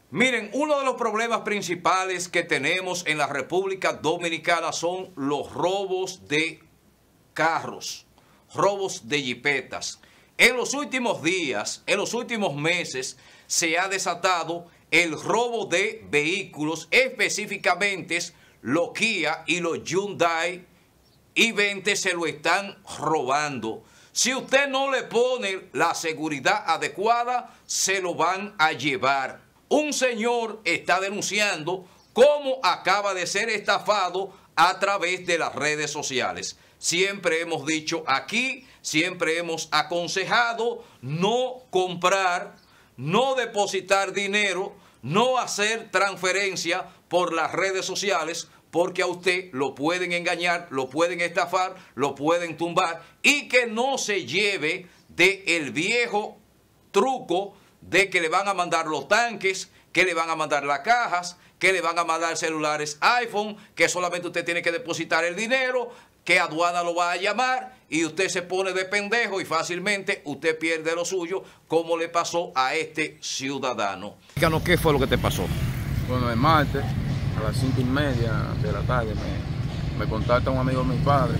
Miren, uno de los problemas principales que tenemos en la República Dominicana son los robos de carros, robos de jipetas. En los últimos días, en los últimos meses, se ha desatado el robo de vehículos, específicamente los Kia y los Hyundai i20 se lo están robando. Si usted no le pone la seguridad adecuada, se lo van a llevar. Un señor está denunciando cómo acaba de ser estafado a través de las redes sociales. Siempre hemos dicho aquí, siempre hemos aconsejado no comprar, no depositar dinero, no hacer transferencia por las redes sociales, porque a usted lo pueden engañar, lo pueden estafar, lo pueden tumbar, y que no se lleve del viejo truco de que le van a mandar los tanques, que le van a mandar las cajas, que le van a mandar celulares iPhone, que solamente usted tiene que depositar el dinero, que aduana lo va a llamar y usted se pone de pendejo y fácilmente usted pierde lo suyo, como le pasó a este ciudadano. ¿Qué fue lo que te pasó? Bueno, el martes a las 5:30 de la tarde me contacta un amigo de mi padre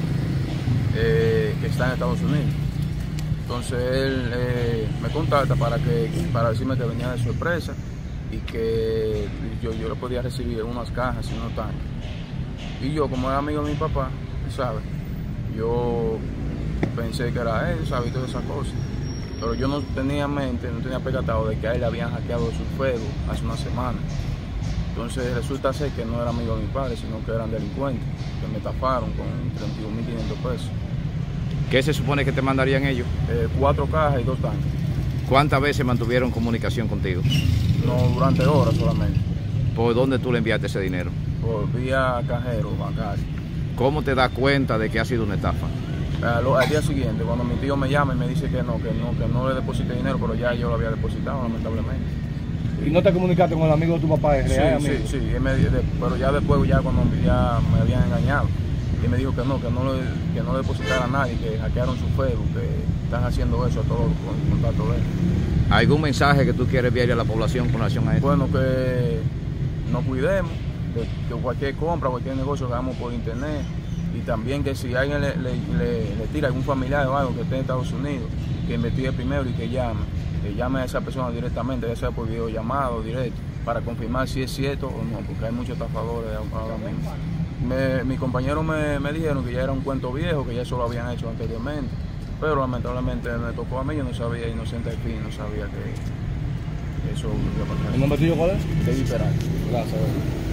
que está en Estados Unidos. Entonces él me contacta para decirme que venía de sorpresa y que yo le podía recibir unas cajas y unos tanques. Y yo, como era amigo de mi papá, ¿sabes? Yo pensé que era él, ¿sabes? Y todas esas cosas. Pero yo no tenía percatado de que a él le habían hackeado su Facebook hace una semana. Entonces resulta ser que no era amigo de mi padre, sino que eran delincuentes, que me estafaron con 31.500 pesos. ¿Qué se supone que te mandarían ellos? 4 cajas y 2 tanques. ¿Cuántas veces mantuvieron comunicación contigo? No, durante horas solamente. ¿Por dónde tú le enviaste ese dinero? Por vía cajero, bancario. ¿Cómo te das cuenta de que ha sido una estafa? Al día siguiente, cuando mi tío me llama y me dice que no le deposité dinero, pero ya yo lo había depositado, lamentablemente. ¿Y no te comunicaste con el amigo de tu papá? Sí, pero ya después, cuando ya me habían engañado, y me dijo que no le depositara a nadie, que hackearon su Facebook, que están haciendo eso a todos con contacto de él. ¿Algún mensaje que tú quieres enviarle a la población con relación a esto? Bueno, que nos cuidemos de cualquier compra, cualquier negocio que hagamos por internet, y también que si alguien le tira a algún familiar o algo que esté en Estados Unidos, que investigue primero y que llame a esa persona directamente, ya sea por videollamado directo, para confirmar si es cierto o no, porque hay muchos estafadores ahora mismo. Mis compañeros me dijeron que ya era un cuento viejo, que ya eso lo habían hecho anteriormente, pero lamentablemente me tocó a mí, yo no sabía, inocente al fin, no sabía que eso iba a pasar. ¿El nombre tuyo cuál es? David Peralta. Gracias.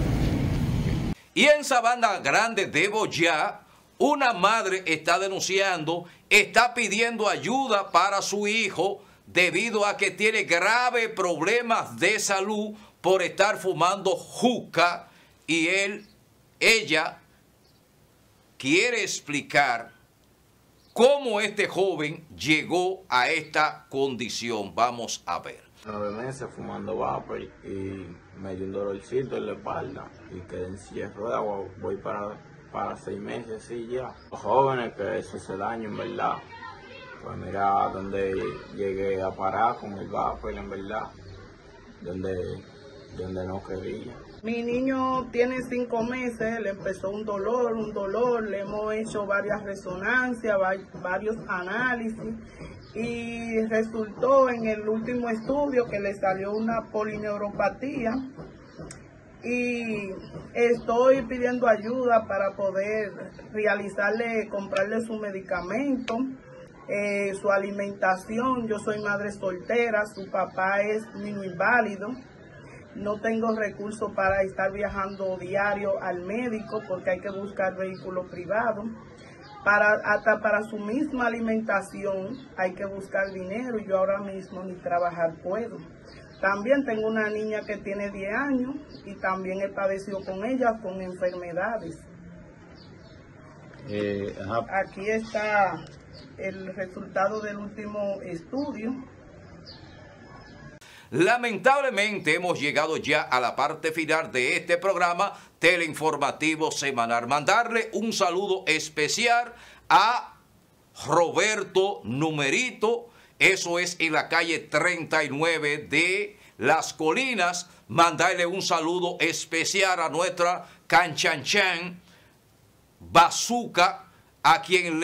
Y en Sabana Grande de Boyá, una madre está denunciando, está pidiendo ayuda para su hijo debido a que tiene graves problemas de salud por estar fumando juca, y ella quiere explicar cómo este joven llegó a esta condición. Vamos a ver. 9 meses fumando vapor y me dio un dolorcito en la espalda y quedé en silla de ruedas. Voy para 6 meses así ya. Los jóvenes que eso hace daño en verdad. Pues mira donde llegué a parar con el vapor, en verdad, donde no quería. Mi niño tiene 5 meses, le empezó un dolor, le hemos hecho varias resonancias, varios análisis, y resultó en el último estudio que le salió una polineuropatía, y estoy pidiendo ayuda para poder comprarle su medicamento, su alimentación. Yo soy madre soltera, su papá es niño inválido. No tengo recursos para estar viajando diario al médico porque hay que buscar vehículos privados. Hasta para su misma alimentación hay que buscar dinero, y yo ahora mismo ni trabajar puedo. También tengo una niña que tiene 10 años y también he padecido con ella con enfermedades. Aquí está el resultado del último estudio. Lamentablemente hemos llegado ya a la parte final de este programa teleinformativo semanal. Mandarle un saludo especial a Roberto Numerito, eso es en la calle 39 de Las Colinas, mandarle un saludo especial a nuestra Canchanchan Bazooka, a quien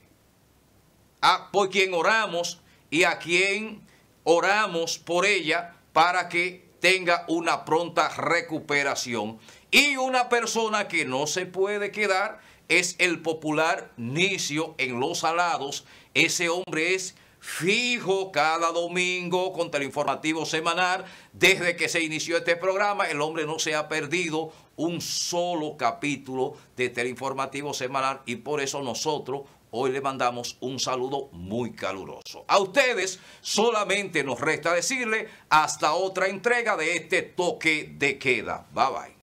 por quien oramos y a quien oramos por ella para que tenga una pronta recuperación. Y una persona que no se puede quedar es el popular Nicio en Los Alados. Ese hombre es fijo cada domingo con Teleinformativo Semanal. Desde que se inició este programa, el hombre no se ha perdido un solo capítulo de Teleinformativo Semanal, y por eso nosotros hoy le mandamos un saludo muy caluroso. A ustedes solamente nos resta decirle hasta otra entrega de este toque de queda. Bye bye.